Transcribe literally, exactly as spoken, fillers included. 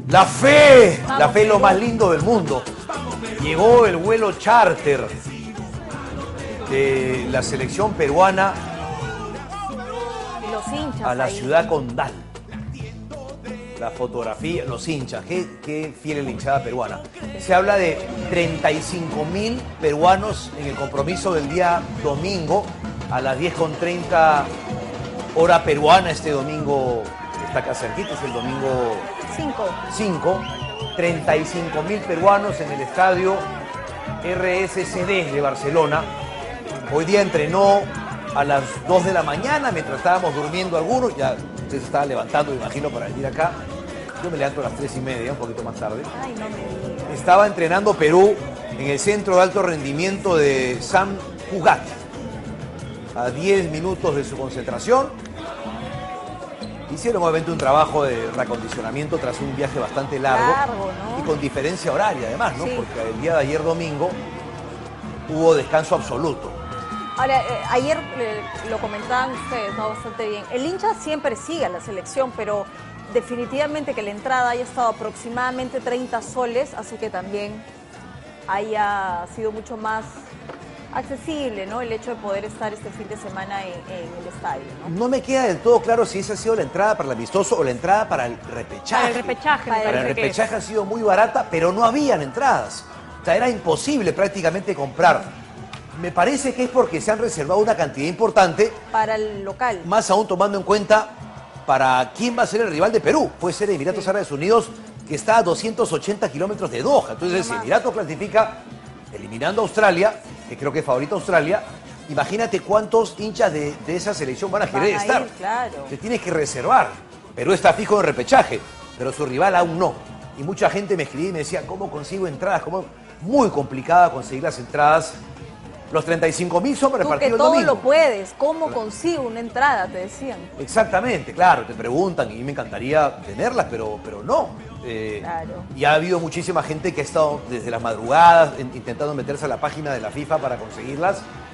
La fe, la fe es lo más lindo del mundo. Llegó el vuelo charter de la selección peruana Y los hinchas a la ahí. ciudad condal. La fotografía, los hinchas, qué, qué fiel es la hinchada peruana. Se habla de treinta y cinco mil peruanos en el compromiso del día domingo a las diez con treinta hora peruana. Este domingo está acá cerquita, es el domingo Cinco. cinco. treinta y cinco mil peruanos en el estadio R S C D de Barcelona. Hoy día entrenó a las dos de la mañana, mientras estábamos durmiendo algunos, ya usted se estaba levantando, me imagino, para venir acá. Yo me levanto a las tres y media, un poquito más tarde. Ay, no me digas. Estaba entrenando Perú en el centro de alto rendimiento de San Cugat. A diez minutos de su concentración. Hicieron obviamente un trabajo de reacondicionamiento tras un viaje bastante largo. Largo, ¿no? Y con diferencia horaria además, ¿no? Sí. Porque el día de ayer domingo hubo descanso absoluto. Ahora, eh, ayer eh, lo comentaban ustedes, ¿no? Bastante bien. El hincha siempre sigue a la selección, pero definitivamente que la entrada haya estado aproximadamente treinta soles, hace que también haya sido mucho más accesible, ¿no? El hecho de poder estar este fin de semana en, en el estadio, ¿no? No me queda del todo claro si esa ha sido la entrada para el amistoso o la entrada para el repechaje. Para el repechaje, me Para Para el parece que es. repechaje ha sido muy barata, pero no habían entradas. O sea, era imposible prácticamente comprar. Me parece que es porque se han reservado una cantidad importante, Para el local. más aún tomando en cuenta para quién va a ser el rival de Perú. Puede ser Emiratos Sí. Árabes Unidos, que está a doscientos ochenta kilómetros de Doha. Entonces, si más. Emiratos clasifica eliminando a Australia, que creo que es favorito a Australia, imagínate cuántos hinchas de, de esa selección van a Van querer a estar. ir, claro. Se tiene que reservar. Perú está fijo en repechaje, pero su rival aún no. Y mucha gente me escribía y me decía, ¿cómo consigo entradas? ¿Cómo? Muy complicada conseguir las entradas. Los treinta y cinco mil son para el Tú que partido del todo domingo. lo puedes, ¿cómo consigo una entrada? Te decían. Exactamente, claro, te preguntan y a mí me encantaría tenerlas, pero, pero no. Eh, Claro. Y ha habido muchísima gente que ha estado desde las madrugadas en- intentando meterse a la página de la FIFA para conseguirlas